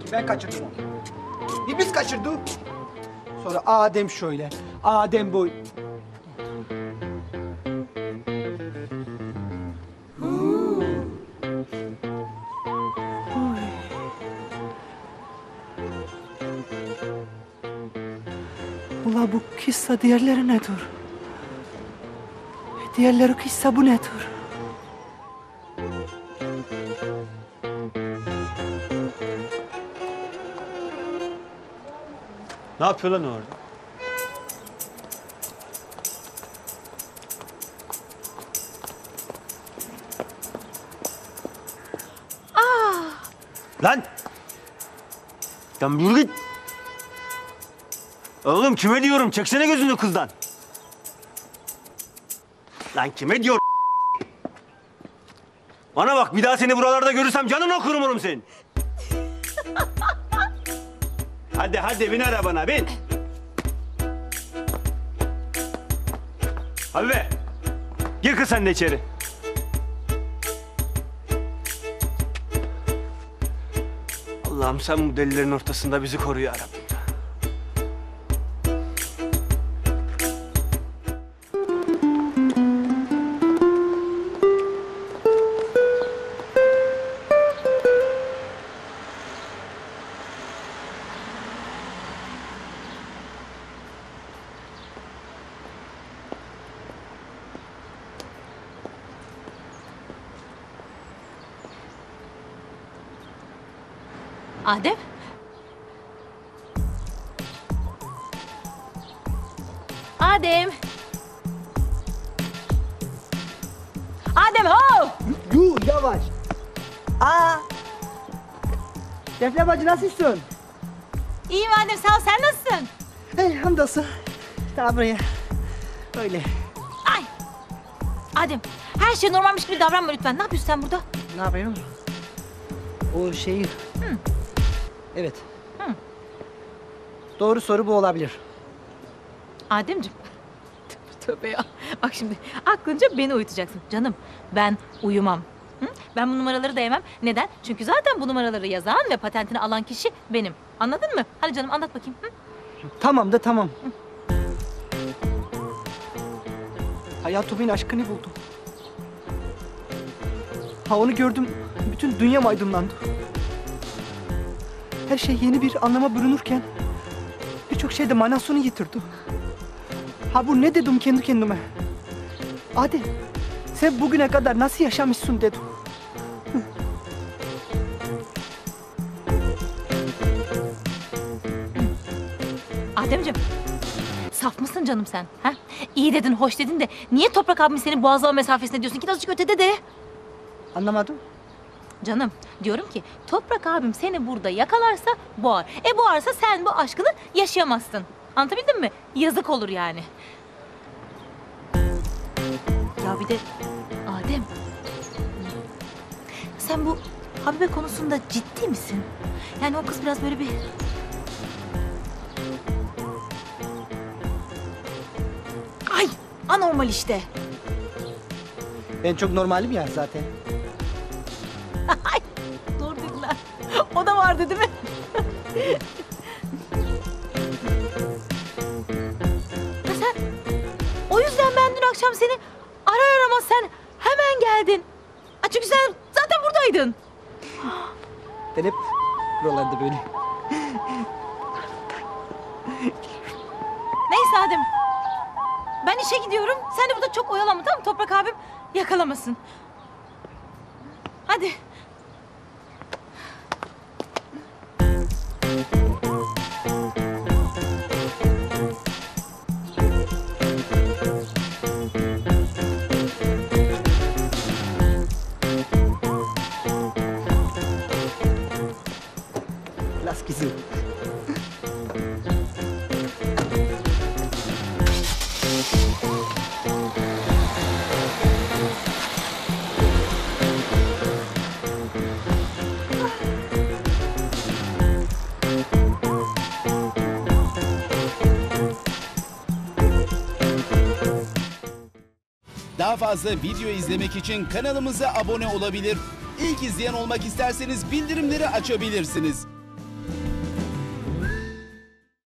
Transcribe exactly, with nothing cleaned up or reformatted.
ki ben kaçırdım onu. İblis kaçırdı. Sonra Adem şöyle, Adem bu. Ula bu kissa diğerleri nedir? Diğerleri kissa bu nedir? Ne yapıyor lan orada? Aa! Lan! Lan yürü git! Oğlum kime diyorum? Çeksene gözünü kızdan. Lan kime diyor? Bana bak, bir daha seni buralarda görürsem canını okurum oğlum senin. Hadi hadi bin arabana, bin. Habibe, gir kız sen de içeri. Allah'ım sen bu delilerin ortasında bizi koru ya Rabbim. Adem? Adem? Adem ho! Yuh yavaş. Aa. Defne bacı nasılsın? İyiyim Adem, sağ ol. Sen nasılsın? Hey hamdolsun. Daha buraya. Öyle. Ay! Adem, her şey normalmiş gibi davranma lütfen. Ne yapıyorsun sen burada? Ne yapayım? O şeyi... Hı. Evet. Hı. Doğru soru bu olabilir. Ademciğim. Tövbe ya. Bak şimdi aklınca beni uyutacaksın. Canım ben uyumam. Hı? Ben bu numaraları da yemem. Neden? Çünkü zaten bu numaraları yazan ve patentini alan kişi benim. Anladın mı? Hadi canım anlat bakayım. Hı? Tamam da tamam. Hayatımın aşkını buldum. Ha onu gördüm, bütün dünyam aydınlandı. Her şey yeni bir anlama bürünürken birçok şey de manasını yitirdi. Ha bu ne dedim kendi kendime? Hadi sen bugüne kadar nasıl yaşamışsın dedim. Ademciğim. Saf mısın canım sen? Ha? İyi dedin, hoş dedin de niye Toprak abim seni boğazlama mesafesine diyorsun ki azıcık ötede de? Anlamadım. Canım diyorum ki Toprak abim seni burada yakalarsa boğar. E boğarsa sen bu aşkını yaşayamazsın. Anlatabildim mi? Yazık olur yani. Ya bir de Adem. Sen bu Habibe konusunda ciddi misin? Yani o kız biraz böyle bir... Ay anormal işte. Ben çok normalim ya zaten. Ay doğru dediler. O da vardı değil mi? Ya sen o yüzden ben dün akşam seni arar aramaz sen hemen geldin. Ha, çünkü sen zaten buradaydın. Ben hep buralarda böyle. Neyse Adem. Ben işe gidiyorum. Sen de burada çok oyalanma, tamam mı? Toprak abim yakalamasın. Hadi. Las kızım. Daha fazla video izlemek için kanalımıza abone olabilir. İlk izleyen olmak isterseniz bildirimleri açabilirsiniz.